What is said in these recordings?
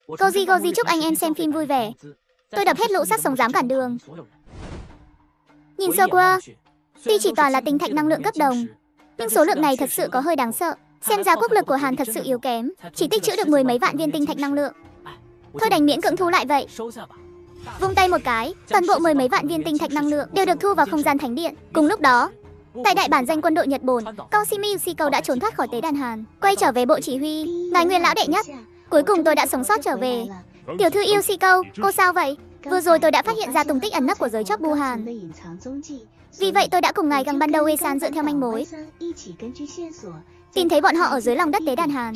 Goji Goji chúc anh em xem phim vui vẻ. Tôi đập hết lũ sắt sống dám cản đường. Nhìn sơ qua, tuy chỉ toàn là tinh thạch năng lượng cấp đồng, nhưng số lượng này thật sự có hơi đáng sợ. Xem ra quốc lực của Hàn thật sự yếu kém, chỉ tích trữ được 10 mấy vạn viên tinh thạch năng lượng. Thôi đành miễn cưỡng thu lại vậy. Vung tay một cái, toàn bộ 10 mấy vạn viên tinh thạch năng lượng đều được thu vào không gian thánh điện. Cùng lúc đó, tại đại bản danh quân đội Nhật Bổn, Koshimi Yushiko đã trốn thoát khỏi tế đàn Hàn, quay trở về bộ chỉ huy. Ngài Nguyên lão đệ nhất, cuối cùng tôi đã sống sót trở về. Tiểu thư Yushiko, cô sao vậy? Vừa rồi tôi đã phát hiện ra tung tích ẩn nấp của giới chóp Bu Hàn. Vì vậy tôi đã cùng ngài Gang Ban Uesan dựa theo manh mối, tìm thấy bọn họ ở dưới lòng đất tế đàn Hàn.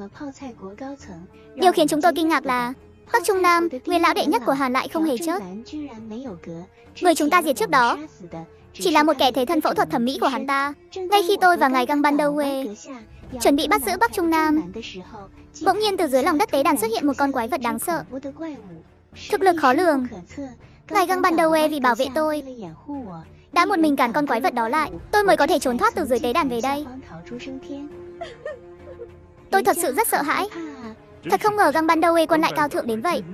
Điều khiến chúng tôi kinh ngạc là Bắc Trung Nam, Nguyên lão đệ nhất của Hàn lại không hề chết. Người chúng ta diệt trước đó chỉ là một kẻ thế thân phẫu thuật thẩm mỹ của hắn ta. Ngay khi tôi và ngài Gang Ban Ue chuẩn bị bắt giữ Bắc Trung Nam, bỗng nhiên từ dưới lòng đất tế đàn xuất hiện một con quái vật đáng sợ, thực lực khó lường. Ngài Gang Ban Ue vì bảo vệ tôi đã một mình cản con quái vật đó lại, tôi mới có thể trốn thoát từ dưới tế đàn về đây. Tôi thật sự rất sợ hãi. Thật không ngờ Gang Ban Ue quân lại cao thượng đến vậy.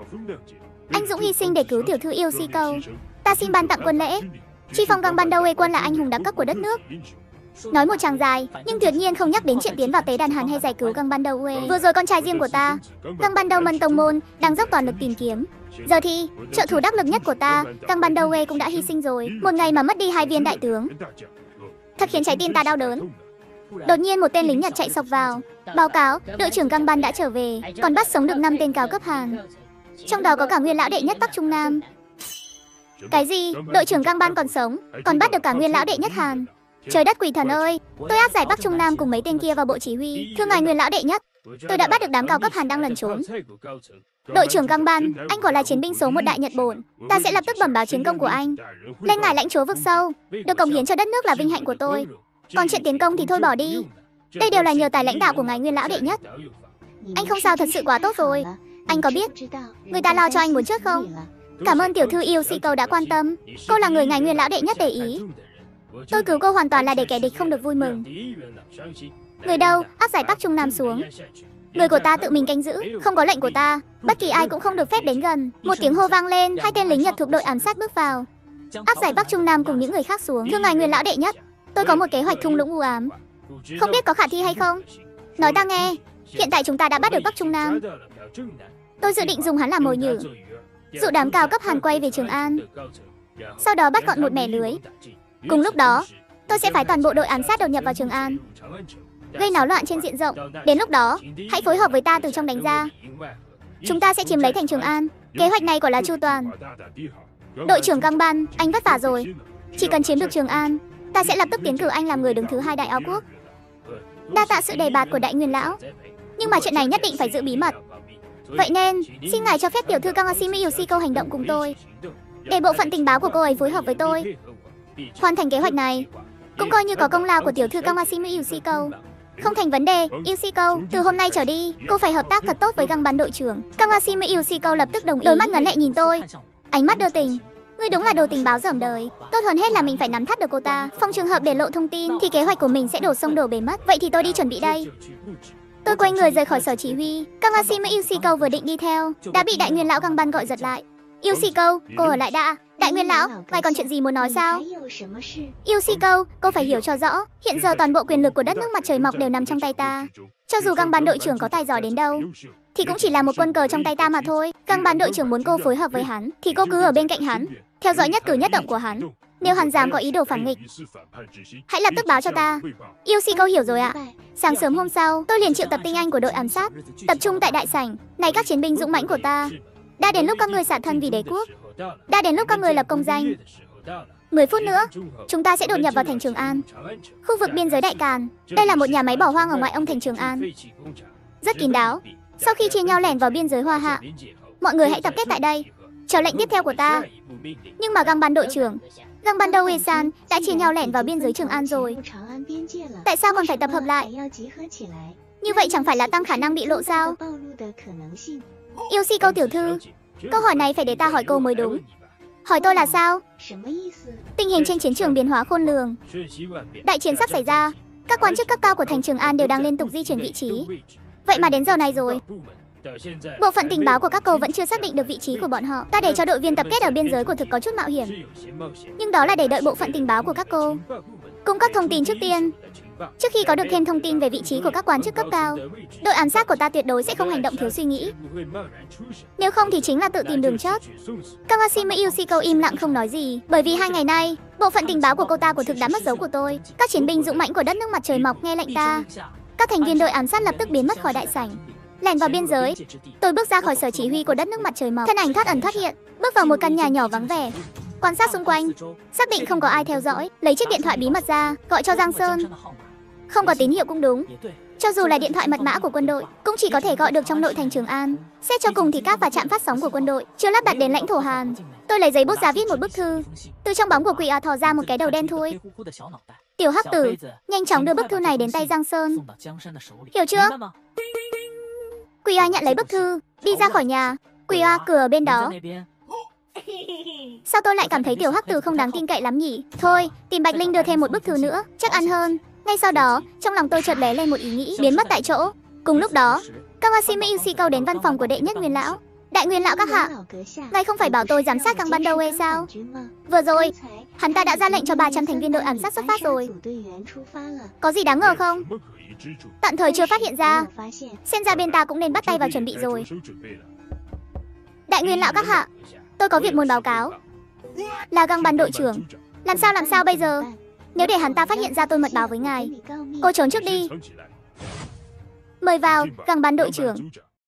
Anh dũng hy sinh để cứu tiểu thư Yushiko. Ta xin ban tặng quân lễ. Truy phong Gang Ban Ue quân là anh hùng đẳng cấp của đất nước. Nói một tràng dài, nhưng tuyệt nhiên không nhắc đến chuyện tiến vào tế đàn Hàn hay giải cứu Gang Ban Ue. Vừa rồi con trai riêng của ta, Gang Ban Mân Tông Môn, đang dốc toàn lực tìm kiếm. Giờ thì, trợ thủ đắc lực nhất của ta, Gang Ban Ue cũng đã hy sinh rồi. Một ngày mà mất đi 2 viên đại tướng, thật khiến trái tim ta đau đớn. Đột nhiên một tên lính Nhật chạy xộc vào, báo cáo đội trưởng Gang Ban đã trở về, còn bắt sống được 5 tên cao cấp Hàn, trong đó có cả Nguyên lão đệ nhất Bắc Trung Nam. Cái gì? Đội trưởng Gang Ban còn sống, còn bắt được cả Nguyên lão đệ nhất Hàn? Trời đất quỷ thần ơi! Tôi áp giải Bắc Trung Nam cùng mấy tên kia vào bộ chỉ huy. Thưa ngài Nguyên lão đệ nhất, tôi đã bắt được đám cao cấp Hàn đang lẩn trốn. Đội trưởng Gang Ban, anh quả là chiến binh số 1 đại Nhật Bổn. Ta sẽ lập tức bẩm báo chiến công của anh lên ngài lãnh chúa vực sâu. Được cống hiến cho đất nước là vinh hạnh của tôi. Còn chuyện tiến công thì thôi bỏ đi. Đây đều là nhờ tài lãnh đạo của ngài Nguyên lão đệ nhất. Anh không sao, thật sự quá tốt rồi. Anh có biết người ta lo cho anh muốn chết không? Cảm ơn tiểu thư Yushiko đã quan tâm. Cô là người ngài Nguyên lão đệ nhất để ý. Tôi cứu cô hoàn toàn là để kẻ địch không được vui mừng. Người đâu? Áp giải Bắc Trung Nam xuống. Người của ta tự mình canh giữ, không có lệnh của ta, bất kỳ ai cũng không được phép đến gần. Một tiếng hô vang lên, 2 tên lính Nhật thuộc đội ám sát bước vào, áp giải Bắc Trung Nam cùng những người khác xuống. Thưa ngài Nguyên lão đệ nhất, tôi có một kế hoạch thung lũng u ám, không biết có khả thi hay không? Nói ta nghe. Hiện tại chúng ta đã bắt được Bắc Trung Nam. Tôi dự định dùng hắn làm mồi nhử, dụ đám cao cấp Hàn quay về Trường An, sau đó bắt gọn một mẻ lưới. Cùng lúc đó, tôi sẽ phái toàn bộ đội ám sát đột nhập vào Trường An, gây náo loạn trên diện rộng. Đến lúc đó, hãy phối hợp với ta từ trong đánh ra. Chúng ta sẽ chiếm lấy thành Trường An. Kế hoạch này quả là chu toàn. Đội trưởng Gang Ban, anh vất vả rồi. Chỉ cần chiếm được Trường An, ta sẽ lập tức tiến cử anh làm người đứng thứ 2 Đại Áo Quốc. Đa tạ sự đề bạt của đại Nguyên lão, nhưng mà chuyện này nhất định phải giữ bí mật. Vậy nên, xin ngài cho phép tiểu thư Kawashimi Yushiko hành động cùng tôi, để bộ phận tình báo của cô ấy phối hợp với tôi. Hoàn thành kế hoạch này cũng coi như có công lao của tiểu thư Kawashimi Yushiko. Không thành vấn đề, Yushiko, từ hôm nay trở đi, cô phải hợp tác thật tốt với Gang Ban đội trưởng. Kawashimi Yushiko lập tức đồng ý, đôi mắt ngấn lệ nhìn tôi, ánh mắt đưa tình. Ngươi đúng là đồ tình báo dởm đời. Tốt hơn hết là mình phải nắm thắt được cô ta. Phòng trường hợp để lộ thông tin thì kế hoạch của mình sẽ đổ sông đổ bể mất. Vậy thì tôi đi chuẩn bị đây. Tôi quay người rời khỏi sở chỉ huy. Kawashimi Yushiko vừa định đi theo, đã bị đại Nguyên lão Gang Ban gọi giật lại. Yushiko, cô ở lại đã. Đại Nguyên lão, ngài còn chuyện gì muốn nói sao? Yushiko, cô phải hiểu cho rõ, hiện giờ toàn bộ quyền lực của đất nước mặt trời mọc đều nằm trong tay ta. Cho dù Gang Ban đội trưởng có tài giỏi đến đâu, thì cũng chỉ là một quân cờ trong tay ta mà thôi. Gang Ban đội trưởng muốn cô phối hợp với hắn, thì cô cứ ở bên cạnh hắn, theo dõi nhất cử nhất động của hắn. Nếu hắn dám có ý đồ phản nghịch, hãy lập tức báo cho ta. Yushiko hiểu rồi ạ. Sáng sớm hôm sau, tôi liền triệu tập tinh anh của đội ám sát, tập trung tại đại sảnh. Này các chiến binh dũng mãnh của ta, đã đến lúc các ngươi xả thân vì đế quốc, đã đến lúc các ngươi lập công danh. 10 phút nữa, chúng ta sẽ đột nhập vào thành Trường An, khu vực biên giới Đại Càn. Đây là một nhà máy bỏ hoang ở ngoại ô thành Trường An, rất kín đáo. Sau khi chia nhau lẻn vào biên giới Hoa Hạ, mọi người hãy tập kết tại đây, chờ lệnh tiếp theo của ta. Nhưng mà Gang Ban đội trưởng, Gang Ban Uesan đã chia nhau lẻn vào biên giới Trường An rồi. Tại sao còn phải tập hợp lại? Như vậy chẳng phải là tăng khả năng bị lộ sao? Yushiko tiểu thư, câu hỏi này phải để ta hỏi cô mới đúng. Hỏi tôi là sao? Tình hình trên chiến trường biến hóa khôn lường. Đại chiến sắp xảy ra. Các quan chức cấp cao của thành Trường An đều đang liên tục di chuyển vị trí. Vậy mà đến giờ này rồi, Bộ phận tình báo của các cô vẫn chưa xác định được vị trí của bọn họ. Ta để cho đội viên tập kết ở biên giới của thực có chút mạo hiểm. Nhưng đó là để đợi bộ phận tình báo của các cô cung cấp thông tin trước tiên. Trước khi có được thêm thông tin về vị trí của các quan chức cấp cao, đội ám sát của ta tuyệt đối sẽ không hành động thiếu suy nghĩ. Nếu không thì chính là tự tìm đường chết. Kawashima Yushiko im lặng không nói gì, bởi vì 2 ngày nay, bộ phận tình báo của cô ta của thực đã mất dấu của tôi. Các chiến binh dũng mãnh của đất nước mặt trời mọc nghe lệnh ta. Các thành viên đội ám sát lập tức biến mất khỏi đại sảnh, lẻn vào biên giới. Tôi bước ra khỏi sở chỉ huy của đất nước mặt trời mọc, thân ảnh thoát ẩn thoát hiện, bước vào một căn nhà nhỏ vắng vẻ. Quan sát xung quanh, xác định không có ai theo dõi, lấy chiếc điện thoại bí mật ra, gọi cho Giang Sơn. Không có tín hiệu cũng đúng. Cho dù là điện thoại mật mã của quân đội, cũng chỉ có thể gọi được trong nội thành Trường An. Xét cho cùng thì các và trạm phát sóng của quân đội chưa lắp đặt đến lãnh thổ Hàn. Tôi lấy giấy bút ra viết một bức thư. Từ trong bóng của quỷ thò ra một cái đầu đen thui. Tiểu Hắc Tử, nhanh chóng đưa bức thư này đến tay Giang Sơn. Hiểu chưa? Quỷ nhận lấy bức thư, đi ra khỏi nhà. Quỷ cửa ở bên đó. Sao tôi lại cảm thấy Tiểu Hắc Tử không đáng tin cậy lắm nhỉ? Thôi, tìm Bạch Linh đưa thêm một bức thư nữa, chắc ăn hơn. Ngay sau đó, trong lòng tôi chợt lóe lên một ý nghĩ, biến mất tại chỗ. Cùng lúc đó, Kawashima Yushiko đến văn phòng của đệ nhất Nguyên lão. Đại Nguyên lão các hạ, ngài không phải bảo tôi giám sát Căng Ban Đâu sao? Vừa rồi, hắn ta đã ra lệnh cho 300 thành viên đội ám sát xuất phát rồi. Có gì đáng ngờ không? Tạm thời chưa phát hiện ra. Xem ra bên ta cũng nên bắt tay vào chuẩn bị rồi. Đại Nguyên lão các hạ, tôi có việc muốn báo cáo. Là Căng Ban đội trưởng. Làm sao bây giờ? Nếu để hắn ta phát hiện ra tôi mật báo với ngài, cô trốn trước đi. Mời vào, Căng Ban đội trưởng.